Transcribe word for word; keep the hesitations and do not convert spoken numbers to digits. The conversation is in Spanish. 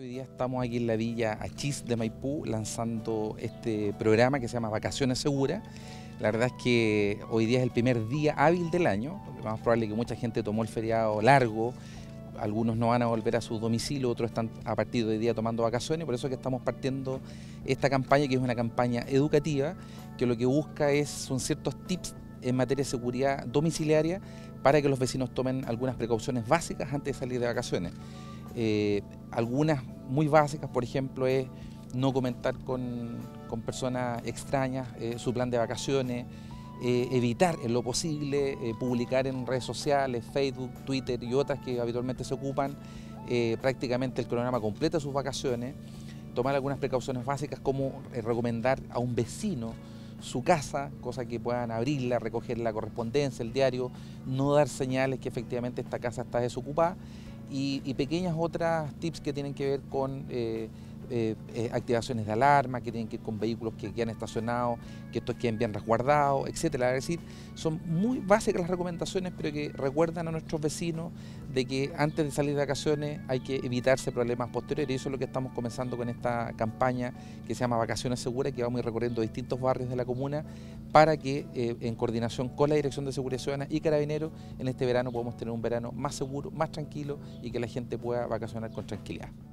Hoy día estamos aquí en la Villa Achís de Maipú lanzando este programa que se llama Vacaciones Seguras. La verdad es que hoy día es el primer día hábil del año, lo más probable es que mucha gente tomó el feriado largo, algunos no van a volver a su domicilio, otros están a partir de hoy día tomando vacaciones, por eso es que estamos partiendo esta campaña, que es una campaña educativa, que lo que busca es, son ciertos tips en materia de seguridad domiciliaria para que los vecinos tomen algunas precauciones básicas antes de salir de vacaciones. Eh, algunas muy básicas, por ejemplo, es no comentar con, con personas extrañas eh, su plan de vacaciones, eh, evitar en lo posible eh, publicar en redes sociales, Facebook, Twitter y otras que habitualmente se ocupan eh, prácticamente el cronograma completo de sus vacaciones, tomar algunas precauciones básicas como eh, recomendar a un vecino su casa, cosa que puedan abrirla, recoger la correspondencia, el diario, no dar señales que efectivamente esta casa está desocupada. Y, y pequeñas otras tips que tienen que ver con eh, eh, eh, activaciones de alarma, que tienen que ver con vehículos que quedan estacionados, que estos queden bien resguardados, etcétera. Es decir, son muy básicas las recomendaciones, pero que recuerdan a nuestros vecinos de que antes de salir de vacaciones hay que evitarse problemas posteriores, y eso es lo que estamos comenzando con esta campaña que se llama Vacaciones Seguras, que vamos a ir recorriendo distintos barrios de la comuna para que eh, en coordinación con la Dirección de Seguridad Ciudadana y Carabineros en este verano podamos tener un verano más seguro, más tranquilo y que la gente pueda vacacionar con tranquilidad.